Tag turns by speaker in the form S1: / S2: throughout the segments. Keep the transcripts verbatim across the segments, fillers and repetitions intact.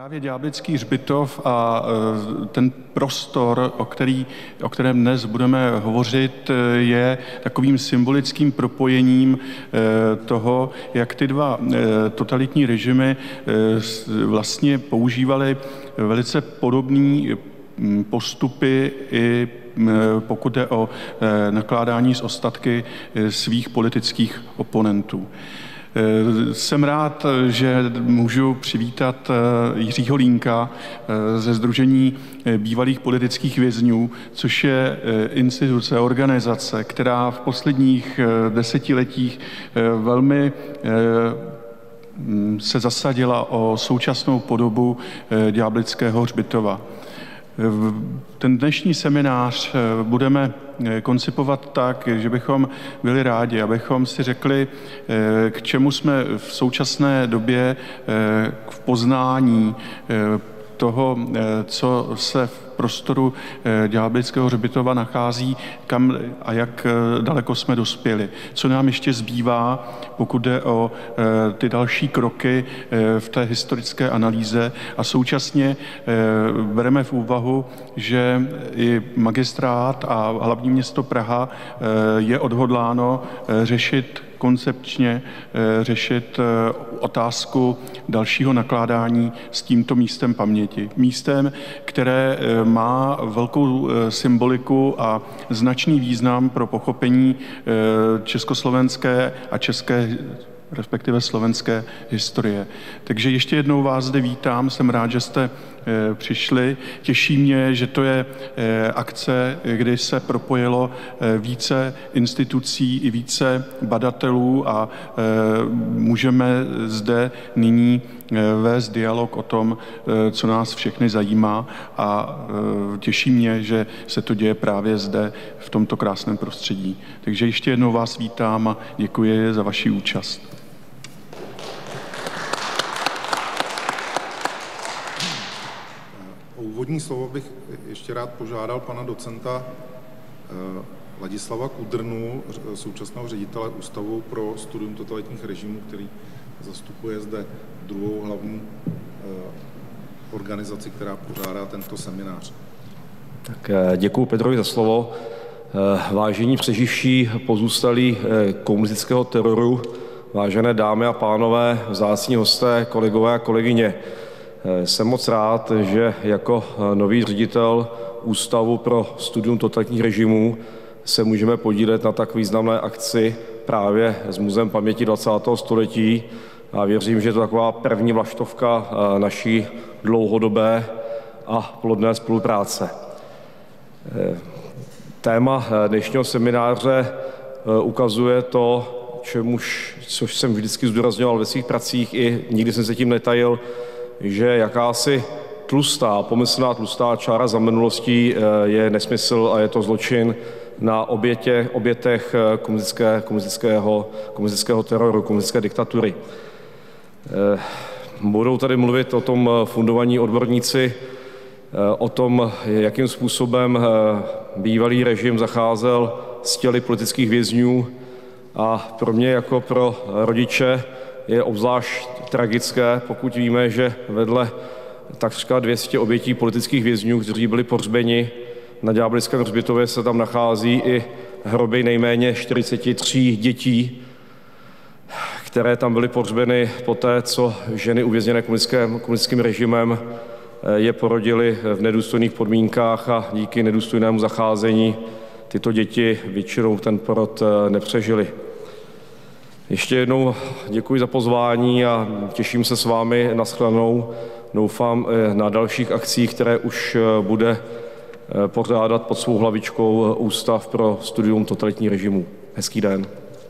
S1: Právě Ďáblický hřbitov a ten prostor, o, který, o kterém dnes budeme hovořit, je takovým symbolickým propojením toho, jak ty dva totalitní režimy vlastně používaly velice podobné postupy i pokud jde o nakládání s ostatky svých politických oponentů. Jsem rád, že můžu přivítat Jiřího Línka ze Sdružení bývalých politických vězňů, což je instituce, organizace, která v posledních desetiletích velmi se zasadila o současnou podobu Ďáblického hřbitova. Ten dnešní seminář budeme koncipovat tak, že bychom byli rádi, abychom si řekli, k čemu jsme v současné době v poznání toho, co se v prostoru Ďáblického hřbitova nachází, kam a jak daleko jsme dospěli. Co nám ještě zbývá, pokud jde o ty další kroky v té historické analýze, a současně bereme v úvahu, že i magistrát a hlavní město Praha je odhodláno řešit koncepčně řešit otázku dalšího nakládání s tímto místem paměti. Místem, které má velkou symboliku a značný význam pro pochopení československé a české, respektive slovenské historie. Takže ještě jednou vás zde vítám, jsem rád, že jste přišli. Těší mě, že to je akce, kdy se propojilo více institucí i více badatelů a můžeme zde nyní vést dialog o tom, co nás všechny zajímá, a těší mě, že se to děje právě zde v tomto krásném prostředí. Takže ještě jednou vás vítám a děkuji za vaši účast.
S2: Úvodní slovo bych ještě rád požádal pana docenta Ladislava Kudrnu, současného ředitele Ústavu pro studium totalitních režimů, který zastupuje zde druhou hlavní organizaci, která pořádá tento seminář.
S3: Tak děkuji Petrovi za slovo. Vážení přeživší pozůstalí komunistického teroru, vážené dámy a pánové, vzácní hosté, kolegové a kolegyně, jsem moc rád, že jako nový ředitel Ústavu pro studium totalitních režimů se můžeme podílet na tak významné akci právě s Muzeem paměti dvacátého století, a věřím, že je to taková první vlaštovka naší dlouhodobé a plodné spolupráce. Téma dnešního semináře ukazuje to, čemuž, což jsem vždycky zdůrazňoval ve svých pracích, i nikdy jsem se tím netajil, že jakási tlustá, pomyslná tlustá čára za minulostí je nesmysl a je to zločin na obětě, obětech komunistické, komunistického, komunistického teroru, komunistické diktatury. Budou tady mluvit o tom fundovaní odborníci, o tom, jakým způsobem bývalý režim zacházel s těly politických vězňů, a pro mě jako pro rodiče je obzvlášť tragické, pokud víme, že vedle takřka dvě stě obětí politických vězňů, kteří byli pohřbeni na Ďáblickém hřbitově, se tam nachází i hroby nejméně čtyřicet tři dětí, které tam byly pohřbeny poté, co ženy uvězněné komunistickým režimem je porodily v nedůstojných podmínkách, a díky nedůstojnému zacházení tyto děti většinou ten porod nepřežily. Ještě jednou děkuji za pozvání a těším se s vámi na shledanou. Doufám na dalších akcích, které už bude pořádat pod svou hlavičkou Ústav pro studium totalitních režimů. Hezký den.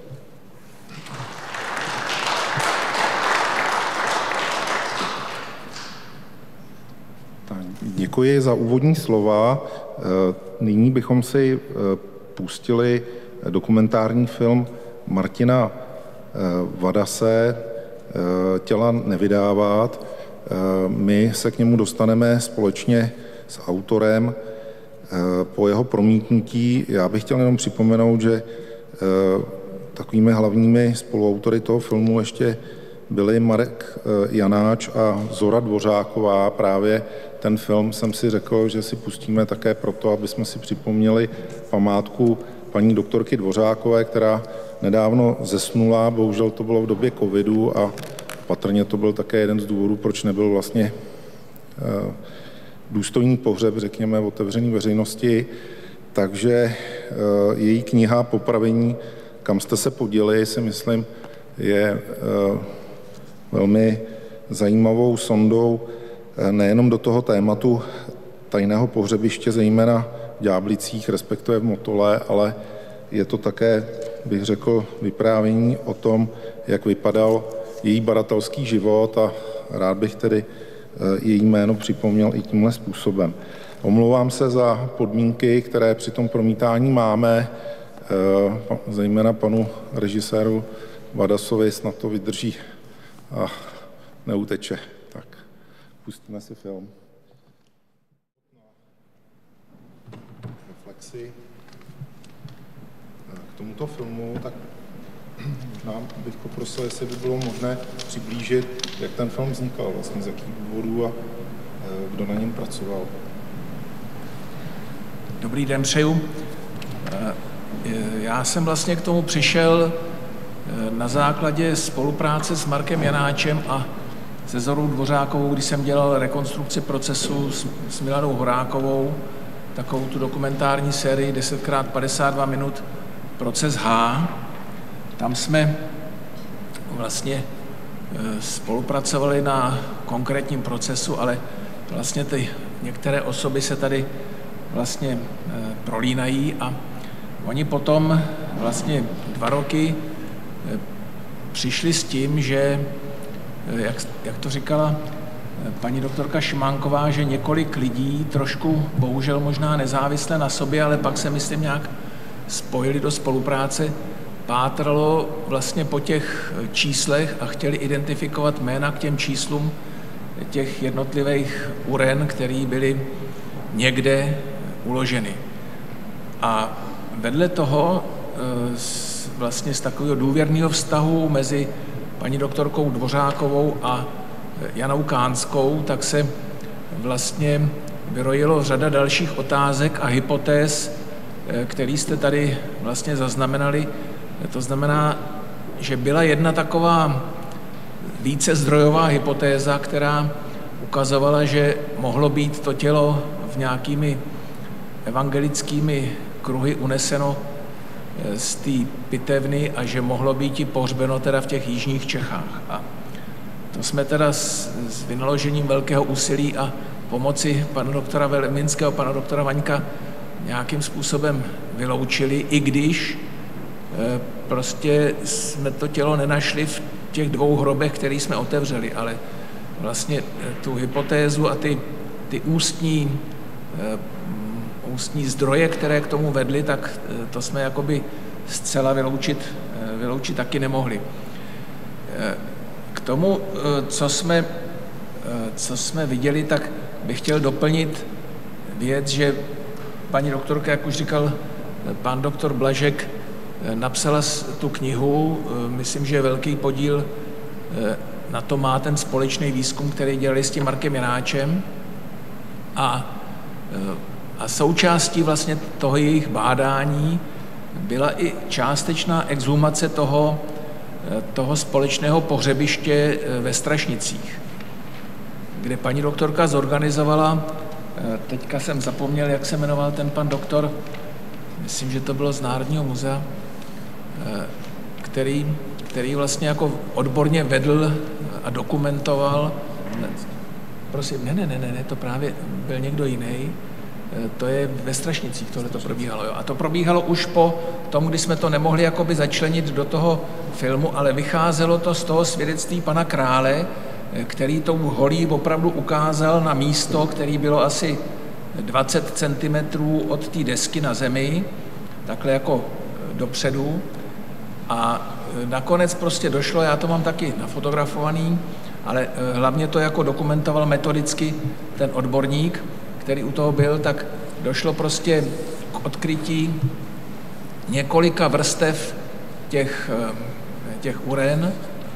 S2: Děkuji za úvodní slova. Nyní bychom si pustili dokumentární film Martina Vadase Těla nevydávat. My se k němu dostaneme společně s autorem po jeho promítnutí. Já bych chtěl jenom připomenout, že takovými hlavními spoluautory toho filmu ještě byli Marek Janáč a Zora Dvořáková. Právě ten film jsem si řekl, že si pustíme také proto, aby jsme si připomněli památku paní doktorky Dvořákové, která nedávno zesnula. Bohužel to bylo v době covidu a patrně to byl také jeden z důvodů, proč nebyl vlastně důstojný pohřeb, řekněme, otevřený veřejnosti. Takže její kniha Popravení, kam jste se poděli, si myslím, je velmi zajímavou sondou nejenom do toho tématu tajného pohřebiště, zejména v Ďáblicích, respektive v Motole, ale je to také, bych řekl, vyprávění o tom, jak vypadal její badatelský život a rád bych tedy její jméno připomněl i tímhle způsobem. Omlouvám se za podmínky, které při tom promítání máme, zejména panu režiséru Vadasovi, snad to vydrží a neuteče. Tak, pustíme si film. Reflexi k tomuto filmu, tak možná bych poprosil, jestli by bylo možné přiblížit, jak ten film vznikal, vlastně z jakých důvodů a kdo na něm pracoval.
S4: Dobrý den, přeju. Já jsem vlastně k tomu přišel na základě spolupráce s Markem Janáčem a se Zorou Dvořákovou, když jsem dělal rekonstrukci procesu s Milanou Horákovou, takovou tu dokumentární sérii deset krát padesát dva minut Proces H. Tam jsme vlastně spolupracovali na konkrétním procesu, ale vlastně ty některé osoby se tady vlastně prolínají a oni potom vlastně dva roky přišli s tím, že, jak, jak to říkala paní doktorka Šimánková, že několik lidí trošku, bohužel možná nezávisle na sobě, ale pak se myslím nějak spojili do spolupráce, pátralo vlastně po těch číslech a chtěli identifikovat jména k těm číslům těch jednotlivých uren, které byly někde uloženy. A vedle toho vlastně z takového důvěrného vztahu mezi paní doktorkou Dvořákovou a Janou Kánskou, tak se vlastně vyrojilo řada dalších otázek a hypotéz, které jste tady vlastně zaznamenali. To znamená, že byla jedna taková vícezdrojová hypotéza, která ukazovala, že mohlo být to tělo v nějakými evangelickými kruhy uneseno z té pitevny a že mohlo být i pohřbeno teda v těch jižních Čechách. A to jsme teda s, s vynaložením velkého úsilí a pomoci pana doktora Velimínského, pana doktora Vaňka nějakým způsobem vyloučili, i když e, prostě jsme to tělo nenašli v těch dvou hrobech, které jsme otevřeli, ale vlastně tu hypotézu a ty, ty ústní, e, ústní zdroje, které k tomu vedly, tak to jsme jakoby zcela vyloučit, vyloučit taky nemohli. K tomu, co jsme, co jsme viděli, tak bych chtěl doplnit věc, že paní doktorka, jak už říkal pan doktor Blažek, napsala tu knihu, myslím, že velký podíl na to má ten společný výzkum, který dělali s tím Markem Janáčem a A součástí vlastně toho jejich bádání byla i částečná exhumace toho, toho společného pohřebiště ve Strašnicích, kde paní doktorka zorganizovala, teďka jsem zapomněl, jak se jmenoval ten pan doktor, myslím, že to bylo z Národního muzea, který, který vlastně jako odborně vedl a dokumentoval. Prosím, ne, ne, ne, ne, to právě byl někdo jiný. To je ve Strašnicích, tohle to probíhalo. Jo. A to probíhalo už po tom, kdy jsme to nemohli jakoby začlenit do toho filmu, ale vycházelo to z toho svědectví pana Krále, který tou holí opravdu ukázal na místo, který bylo asi dvacet centimetrů od té desky na zemi, takhle jako dopředu. A nakonec prostě došlo, já to mám taky nafotografovaný, ale hlavně to jako dokumentoval metodicky ten odborník, který u toho byl, tak došlo prostě k odkrytí několika vrstev těch, těch uren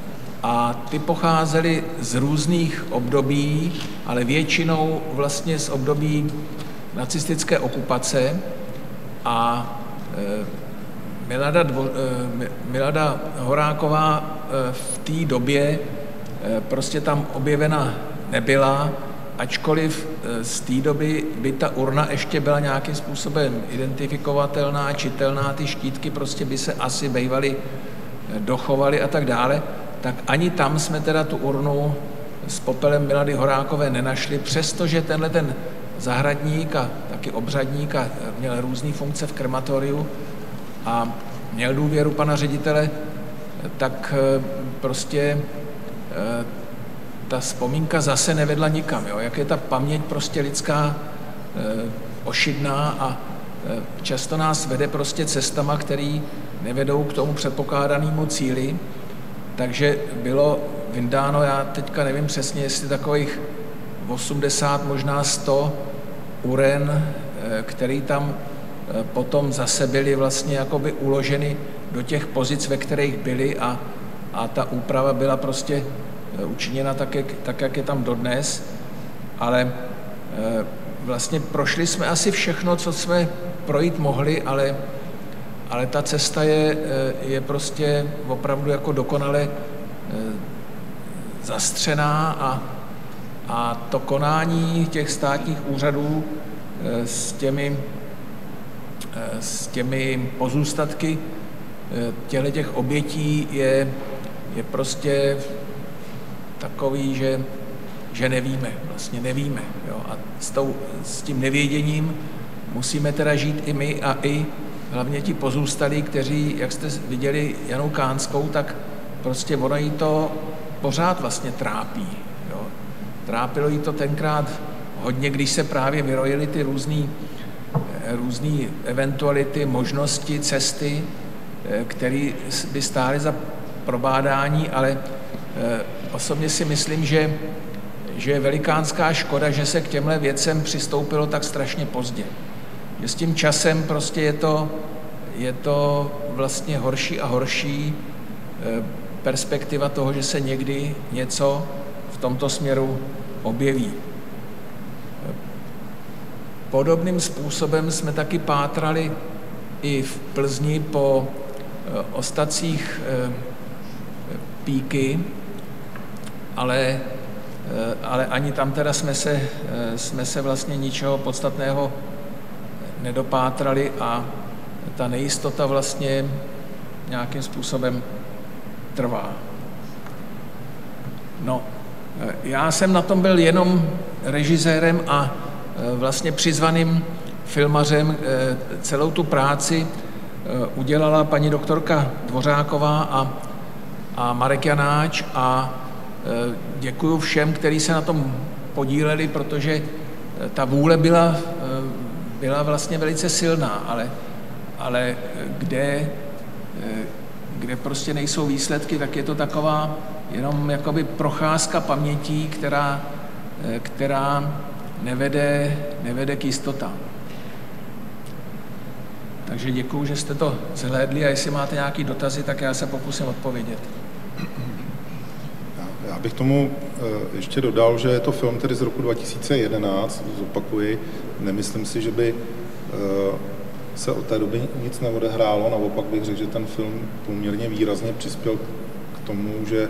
S4: a ty pocházely z různých období, ale většinou vlastně z období nacistické okupace a Milada, Dvo, Milada Horáková v té době prostě tam objevena nebyla, ačkoliv z té doby by ta urna ještě byla nějakým způsobem identifikovatelná, čitelná, ty štítky prostě by se asi bývaly dochovaly a tak dále, tak ani tam jsme teda tu urnu s popelem Milady Horákové nenašli, přestože tenhle ten zahradník a taky obřadník a měl různé funkce v krematoriu a měl důvěru pana ředitele, tak prostě ta vzpomínka zase nevedla nikam. Jo? Jak je ta paměť prostě lidská ošidná a často nás vede prostě cestama, které nevedou k tomu předpokládanému cíli, takže bylo vyndáno, já teďka nevím přesně, jestli takových osmdesát, možná sto uren, který tam potom zase byly vlastně jakoby uloženy do těch pozic, ve kterých byly a, a ta úprava byla prostě učiněna tak jak, tak, jak je tam dodnes, ale vlastně prošli jsme asi všechno, co jsme projít mohli, ale, ale ta cesta je, je prostě opravdu jako dokonale zastřená a, a to konání těch státních úřadů s těmi, s těmi pozůstatky těchto těch obětí je, je prostě takový, že, že nevíme, vlastně nevíme. Jo? A s, tou, s tím nevěděním musíme teda žít i my a i hlavně ti pozůstalí, kteří, jak jste viděli Janu Kánskou, tak prostě ono jí to pořád vlastně trápí. Jo? Trápilo jí to tenkrát hodně, když se právě vyrojily ty různý, různý eventuality, možnosti, cesty, které by stály za probádání, ale osobně si myslím, že, že je velikánská škoda, že se k těmhle věcem přistoupilo tak strašně pozdě. Že s tím časem prostě je to, je to vlastně horší a horší perspektiva toho, že se někdy něco v tomto směru objeví. Podobným způsobem jsme taky pátrali i v Plzni po ostacích Píky, ale, ale ani tam teda jsme se, jsme se vlastně ničeho podstatného nedopátrali a ta nejistota vlastně nějakým způsobem trvá. No, já jsem na tom byl jenom režisérem a vlastně přizvaným filmařem. Celou tu práci udělala paní doktorka Dvořáková a, a Marek Janáč a děkuju všem, kteří se na tom podíleli, protože ta vůle byla, byla vlastně velice silná, ale, ale kde, kde prostě nejsou výsledky, tak je to taková jenom jakoby procházka pamětí, která, která nevede, nevede k jistotám. Takže děkuju, že jste to zhlédli a jestli máte nějaké dotazy, tak já se pokusím odpovědět.
S2: Já bych tomu ještě dodal, že je to film tedy z roku dva tisíce jedenáct, zopakuji, nemyslím si, že by se od té doby nic neodehrálo, naopak bych řekl, že ten film poměrně výrazně přispěl k tomu, že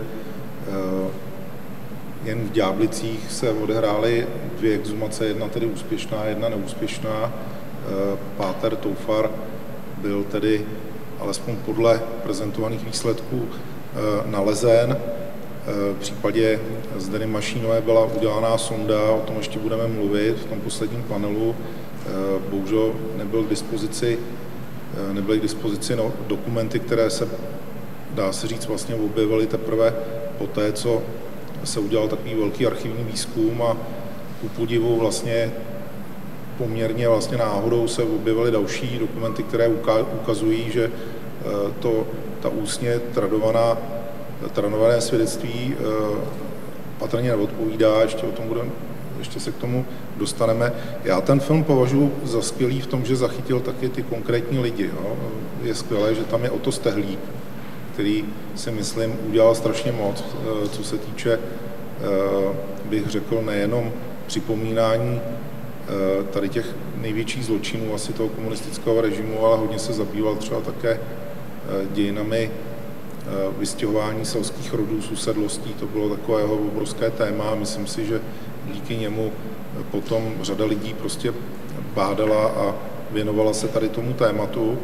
S2: jen v Ďáblicích se odehrály dvě exhumace, jedna tedy úspěšná, jedna neúspěšná. Páter Toufar byl tedy alespoň podle prezentovaných výsledků nalezen. V případě Zdeny Mašínové byla udělaná sonda, o tom ještě budeme mluvit v tom posledním panelu. Bohužel nebyl k dispozici, nebyly k dispozici no, dokumenty, které se, dá se říct, vlastně objevily teprve poté, co se udělal takový velký archivní výzkum a ku podivu vlastně poměrně vlastně náhodou se objevily další dokumenty, které ukazují, že to, ta ústně tradovaná, tradované svědectví patrně neodpovídá, ještě o tom budeme, ještě se k tomu dostaneme. Já ten film považuji za skvělý v tom, že zachytil taky ty konkrétní lidi. Jo. Je skvělé, že tam je Otto Stehlík, který si myslím udělal strašně moc, co se týče, bych řekl, nejenom připomínání tady těch největších zločinů asi toho komunistického režimu, ale hodně se zabýval třeba také dějinami vystěhování selských rodů z usedlostí. To bylo takové jeho obrovské téma a myslím si, že díky němu potom řada lidí prostě bádala a věnovala se tady tomu tématu.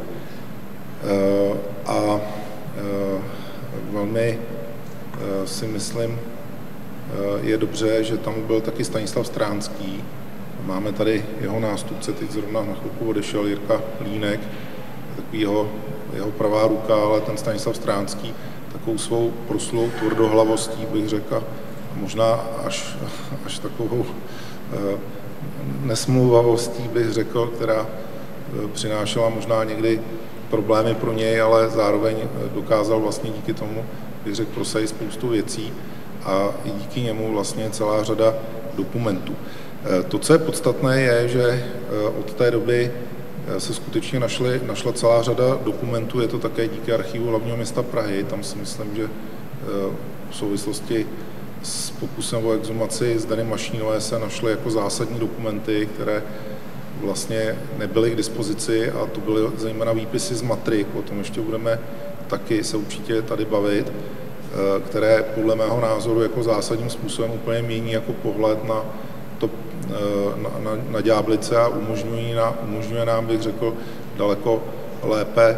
S2: A velmi si myslím, je dobře, že tam byl taky Stanislav Stránský. Máme tady jeho nástupce, teď zrovna na chvilku odešel Jirka Línek, takový jeho, jeho pravá ruka, ale ten Stanislav Stránský takovou svou proslulou tvrdohlavostí, bych řekl, a možná až, až takovou nesmluvavostí, bych řekl, která přinášela možná někdy problémy pro něj, ale zároveň dokázal vlastně díky tomu, bych řekl, prosadit spoustu věcí a i díky němu vlastně celá řada dokumentů. To, co je podstatné, je, že od té doby se skutečně našly, našla celá řada dokumentů, je to také díky archivu hlavního města Prahy, tam si myslím, že v souvislosti s pokusem o exhumaci Zdeny Mašínové se našly jako zásadní dokumenty, které vlastně nebyly k dispozici a to byly zejména výpisy z matrik, o tom ještě budeme taky se určitě tady bavit, které podle mého názoru jako zásadním způsobem úplně mění jako pohled na to, na, na, na Ďáblice a umožňují na, umožňuje nám, bych řekl, daleko lépe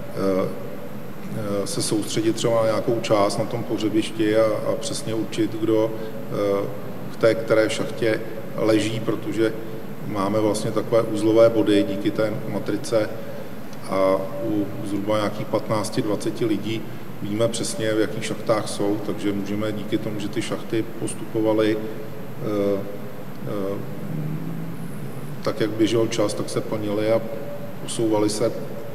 S2: se soustředit třeba na nějakou část na tom pohřebišti a, a přesně určit, kdo v té které šachtě leží, protože máme vlastně takové uzlové body díky té matrice a u zhruba nějakých patnáct dvacet lidí víme přesně, v jakých šachtách jsou, takže můžeme díky tomu, že ty šachty postupovaly tak, jak běžel čas, tak se plnily a posouvaly se,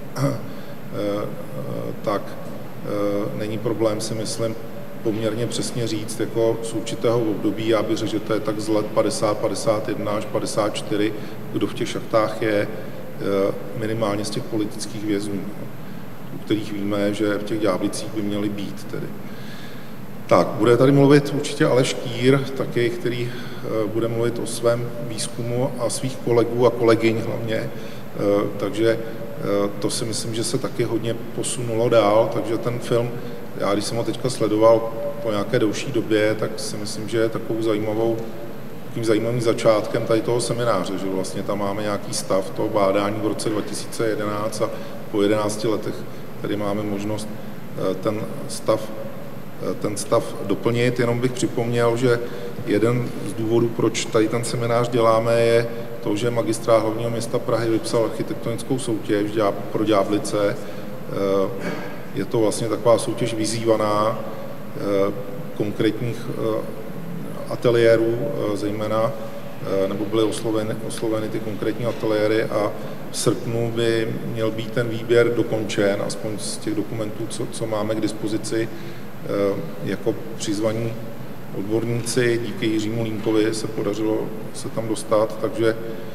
S2: tak není problém, si myslím, poměrně přesně říct, jako z určitého období, já bych řekl, že to je tak z let padesát, padesát jedna až padesát čtyři, kdo v těch šachtách je, minimálně z těch politických vězňů, u kterých víme, že v těch Ďáblicích by měli být tedy. Tak, bude tady mluvit určitě Aleš Kýr, taky, který bude mluvit o svém výzkumu a svých kolegů a kolegyň hlavně, takže to si myslím, že se taky hodně posunulo dál, takže ten film, já když jsem ho teďka sledoval po nějaké delší době, tak si myslím, že je takovou zajímavou, takovým zajímavým začátkem tady toho semináře, že vlastně tam máme nějaký stav toho bádání v roce dva tisíce jedenáct a po jedenácti letech tady máme možnost ten stav, ten stav doplnit. Jenom bych připomněl, že jeden z důvodů, proč tady ten seminář děláme, je to, že magistrát hlavního města Prahy vypsal architektonickou soutěž pro Ďáblice. Je to vlastně taková soutěž vyzývaná konkrétních ateliérů, zejména, nebo byly osloveny, osloveny ty konkrétní ateliéry a v srpnu by měl být ten výběr dokončen, aspoň z těch dokumentů, co, co máme k dispozici, jako přizvaní odborníci. Díky Jiřímu Línkovi se podařilo se tam dostat, takže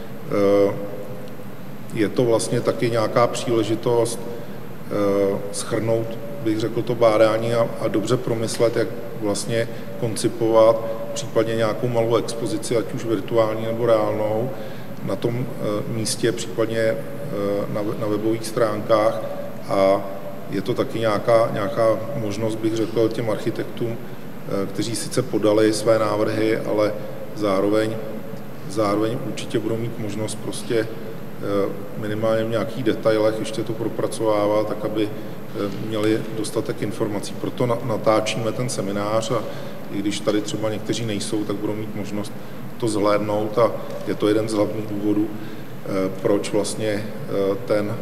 S2: je to vlastně taky nějaká příležitost shrnout, bych řekl, to bádání a, a dobře promyslet, jak vlastně koncipovat případně nějakou malou expozici, ať už virtuální nebo reálnou, na tom místě, případně na, na webových stránkách a je to taky nějaká, nějaká možnost, bych řekl, těm architektům, kteří sice podali své návrhy, ale zároveň, zároveň určitě budou mít možnost prostě minimálně v nějakých detailech ještě to propracovávat, tak aby měli dostatek informací. Proto natáčíme ten seminář a i když tady třeba někteří nejsou, tak budou mít možnost to zhlédnout a je to jeden z hlavních důvodů, proč vlastně ten,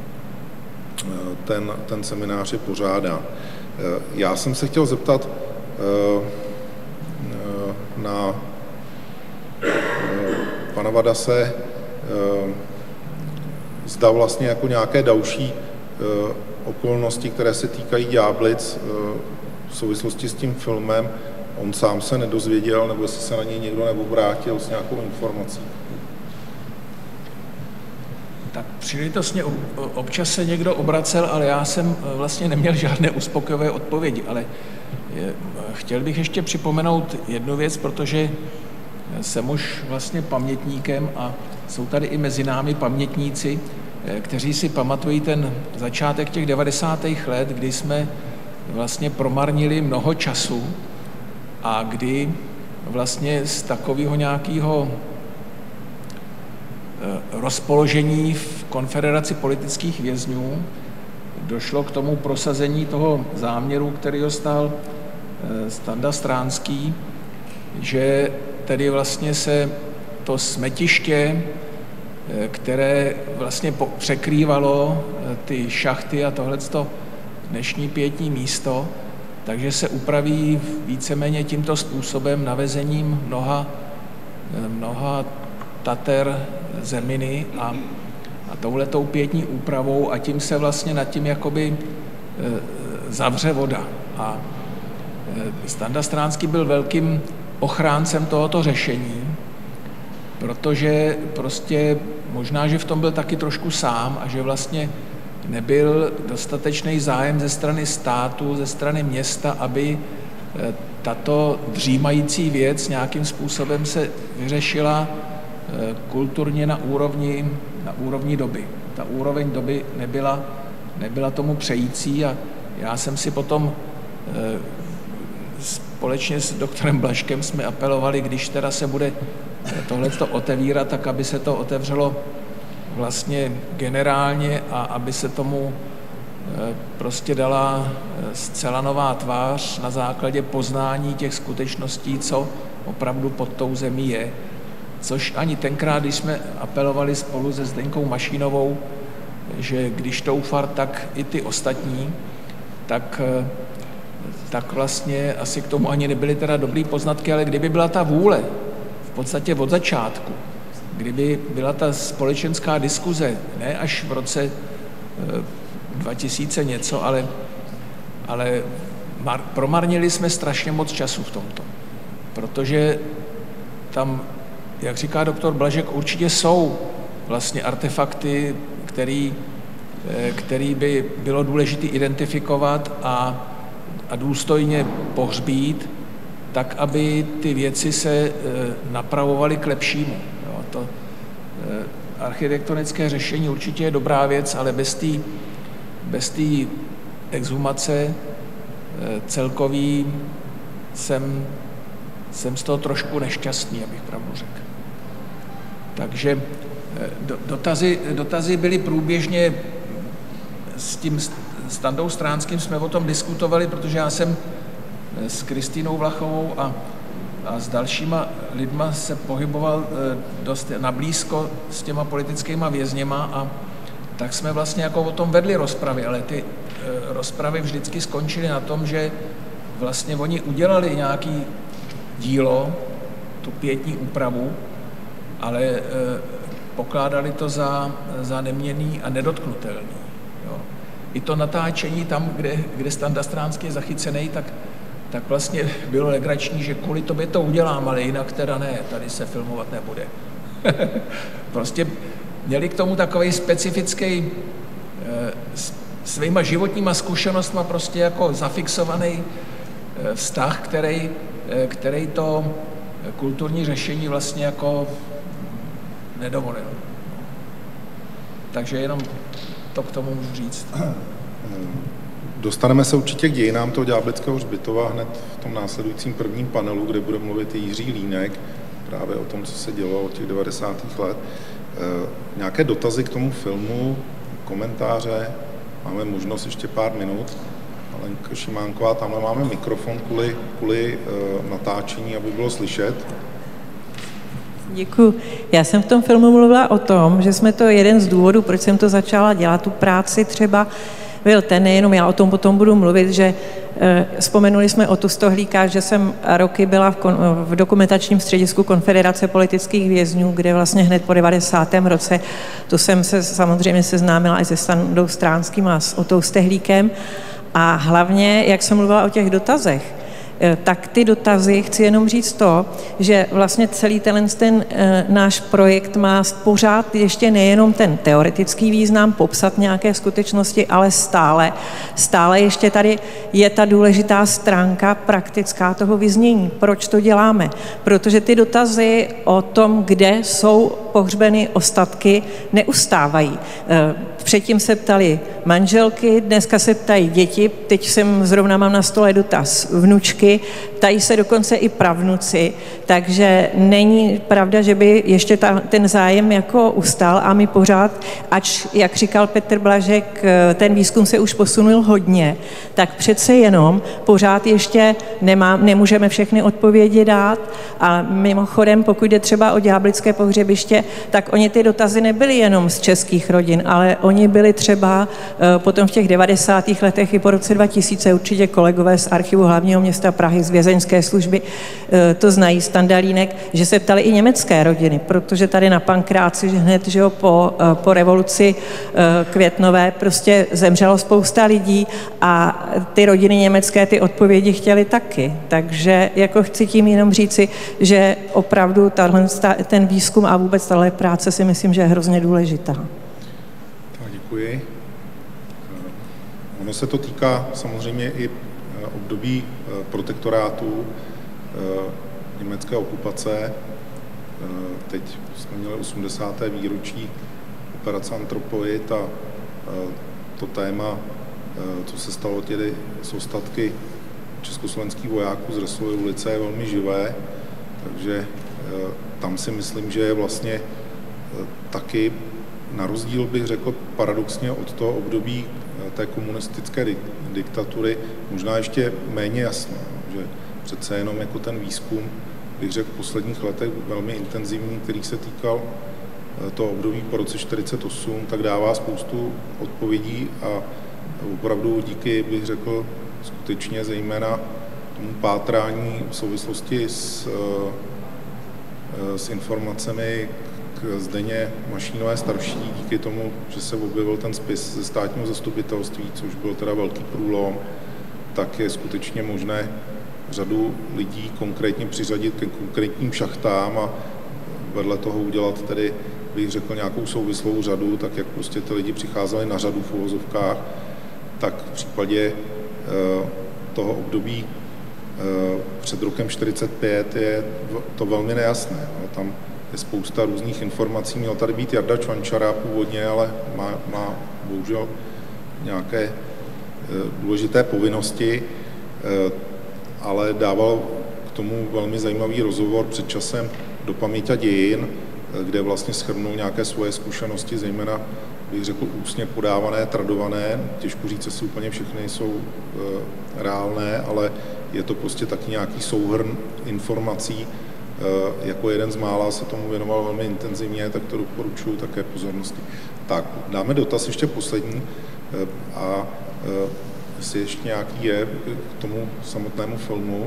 S2: ten, ten seminář je pořádán. Já jsem se chtěl zeptat na pana Vadase, zda vlastně jako nějaké další okolnosti, které se týkají Ďáblic v souvislosti s tím filmem, on sám se nedozvěděl, nebo jestli se na něj někdo neobrátil s nějakou informací.
S4: Tak Příležitostně občas se někdo obracel, ale já jsem vlastně neměl žádné uspokojivé odpovědi, ale chtěl bych ještě připomenout jednu věc, protože jsem už vlastně pamětníkem a jsou tady i mezi námi pamětníci, kteří si pamatují ten začátek těch devadesátých let, kdy jsme vlastně promarnili mnoho času a kdy vlastně z takového nějakého rozpoložení v Konfederaci politických vězňů došlo k tomu prosazení toho záměru, který stál Standa Stránský, že tedy vlastně se to smetiště, které vlastně překrývalo ty šachty a tohleto dnešní pietní místo, takže se upraví víceméně tímto způsobem navezením mnoha, mnoha tater zeminy a, a touhletou pietní úpravou a tím se vlastně nad tím jakoby e, zavře voda. A e, Standa Stránský byl velkým ochráncem tohoto řešení, protože prostě možná, že v tom byl taky trošku sám a že vlastně nebyl dostatečný zájem ze strany státu, ze strany města, aby tato dřímající věc nějakým způsobem se vyřešila kulturně na úrovni, na úrovni doby. Ta úroveň doby nebyla, nebyla tomu přející a já jsem si potom společně s doktorem Blažkem jsme apelovali, když teda se bude tohleto otevírat, tak aby se to otevřelo vlastně generálně a aby se tomu prostě dala zcela nová tvář na základě poznání těch skutečností, co opravdu pod tou zemí je. Což ani tenkrát, když jsme apelovali spolu se Zdeňkou Mašínovou, že když Toufar, tak i ty ostatní, tak, tak vlastně asi k tomu ani nebyly teda dobrý poznatky, ale kdyby byla ta vůle v podstatě od začátku, kdyby byla ta společenská diskuze, ne až v roce dva tisíce něco, ale, ale mar, promarnili jsme strašně moc času v tomto. Protože tam, jak říká doktor Blažek, určitě jsou vlastně artefakty, který, který by bylo důležité identifikovat a, a důstojně pohřbít, tak, aby ty věci se napravovaly k lepšímu. Jo, to architektonické řešení určitě je dobrá věc, ale bez té bez té exhumace celkový jsem, jsem z toho trošku nešťastný, abych pravdu řekl. Takže dotazy, dotazy byly průběžně s tím Standou Stránským jsme o tom diskutovali, protože já jsem s Kristýnou Vlachovou a, a s dalšíma lidma se pohyboval dost nablízko s těma politickýma vězněma a tak jsme vlastně jako o tom vedli rozpravy, ale ty e, rozpravy vždycky skončily na tom, že vlastně oni udělali nějaký dílo, tu pietní úpravu, ale e, pokládali to za, za neměnný a nedotknutelný. Jo. I to natáčení tam, kde, kde Standa Stránský je zachycený, tak, tak vlastně bylo legrační, že kvůli tobě to udělám, ale jinak teda ne, tady se filmovat nebude. Prostě měli k tomu takový specifický svýma životníma zkušenostma prostě jako zafixovaný vztah, který, který to kulturní řešení vlastně jako nedovolil. Takže jenom to k tomu můžu říct.
S2: Dostaneme se určitě k dějinám toho Ďáblického hřbitova hned v tom následujícím prvním panelu, kde bude mluvit Jiří Línek právě o tom, co se dělo od těch devadesátých let. E, nějaké dotazy k tomu filmu, komentáře, máme možnost ještě pár minut. Alenka Šimánková, tamhle máme mikrofon kvůli, kvůli e, natáčení, aby bylo slyšet.
S5: Děkuji. Já jsem v tom filmu mluvila o tom, že jsme to jeden z důvodů, proč jsem to začala dělat, tu práci třeba, byl ten, nejenom já o tom potom budu mluvit, že e, vzpomenuli jsme o Tustohlíka, že jsem roky byla v, kon, v dokumentačním středisku Konfederace politických vězňů, kde vlastně hned po devadesátém roce, to jsem se samozřejmě seznámila i se Standou Stránským a s Otou Stehlíkem. A hlavně, jak jsem mluvila o těch dotazech, tak ty dotazy, chci jenom říct to, že vlastně celý ten, ten náš projekt má pořád ještě nejenom ten teoretický význam, popsat nějaké skutečnosti, ale stále, stále ještě tady je ta důležitá stránka praktická toho vyznění. Proč to děláme? Protože ty dotazy o tom, kde jsou pohřbeny ostatky, neustávají. Předtím se ptali manželky, dneska se ptají děti, teď jsem zrovna mám na stole dotaz vnučky, ptají se dokonce i pravnuci, takže není pravda, že by ještě ta, ten zájem jako ustal a my pořád, ač, jak říkal Petr Blažek, ten výzkum se už posunul hodně, tak přece jenom pořád ještě nemá, nemůžeme všechny odpovědi dát a mimochodem, pokud jde třeba o ďáblické pohřebiště, tak oni ty dotazy nebyly jenom z českých rodin, ale oni byli třeba potom v těch devadesátých letech i po roce dva tisíce určitě kolegové z Archivu hlavního města Prahy, z vězeňské služby, to znají Standalínek, že se ptali i německé rodiny, protože tady na Pankráci hned, že jo, po, po revoluci květnové prostě zemřelo spousta lidí a ty rodiny německé ty odpovědi chtěly taky. Takže jako chci tím jenom říci, že opravdu tahle, ten výzkum a vůbec tahle práce si myslím, že je hrozně důležitá.
S2: Tak, děkuji. Ono se to týká samozřejmě i období protektorátu, německé okupace. Teď jsme měli osmdesáté výročí operace Anthropoid a to téma, co se stalo tedy s ostatky československých vojáků z Resslovy ulice, je velmi živé, takže tam si myslím, že je vlastně taky, na rozdíl bych řekl paradoxně od toho období té komunistické diktatury, možná ještě méně jasné, že přece jenom jako ten výzkum, bych řekl v posledních letech velmi intenzivní, který se týkal toho období po roce čtyřicet osm, tak dává spoustu odpovědí a opravdu díky, bych řekl, skutečně zejména tomu pátrání v souvislosti s, s informacemi k Zdeně Mašínové starší, díky tomu, že se objevil ten spis ze státního zastupitelství, což byl teda velký průlom, tak je skutečně možné řadu lidí konkrétně přiřadit ke konkrétním šachtám a vedle toho udělat tedy, bych řekl, nějakou souvislou řadu, tak jak prostě ty lidi přicházeli na řadu v uvozovkách, tak v případě uh, toho období uh, před rokem čtyřicet pět je to velmi nejasné. No, tam je spousta různých informací. Měl tady být Jarda Čvančara původně, ale má, má bohužel nějaké uh, důležité povinnosti, uh, ale dával k tomu velmi zajímavý rozhovor před časem do Paměť dějin, kde vlastně shrnul nějaké svoje zkušenosti, zejména, bych řekl, ústně podávané, tradované. Těžko říct, jestli úplně všechny jsou e, reálné, ale je to prostě taky nějaký souhrn informací. E, jako jeden z mála se tomu věnoval velmi intenzivně, tak to doporučuji také pozornosti. Tak, dáme dotaz ještě poslední e, a e, jestli ještě nějaký je k tomu samotnému filmu.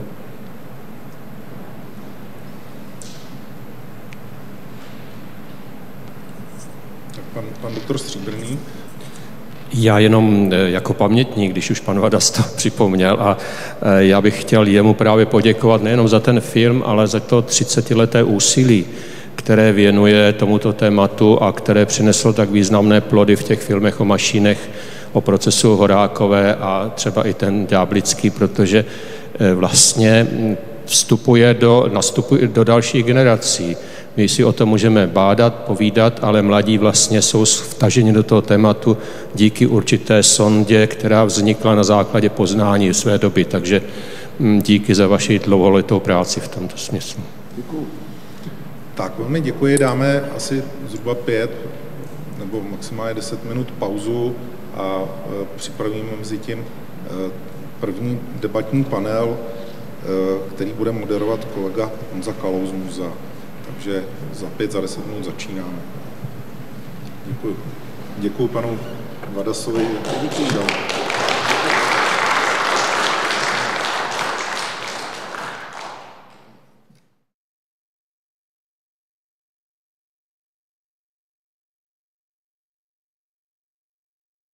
S2: Pan, pan doktor Stříbrný.
S6: Já jenom jako pamětník, když už pan Vadas to připomněl, a já bych chtěl jemu právě poděkovat nejenom za ten film, ale za to třicetileté úsilí, které věnuje tomuto tématu a které přineslo tak významné plody v těch filmech o Mašínech, o procesu Horákové a třeba i ten ďáblický, protože vlastně vstupuje do, nastupuje do dalších generací. My si o tom můžeme bádat, povídat, ale mladí vlastně jsou vtaženi do toho tématu díky určité sondě, která vznikla na základě poznání své doby. Takže díky za vaši dlouholetou práci v tomto smyslu.
S2: Děkuji. Tak, velmi děkuji. Dáme asi zhruba pět nebo maximálně deset minut pauzu a připravíme mezi tím první debatní panel, který bude moderovat kolega Honza Kalous z Muzea. Takže za pět, za deset minut začínáme. Děkuji. Děkuji panu Vadasovi. Děkuji.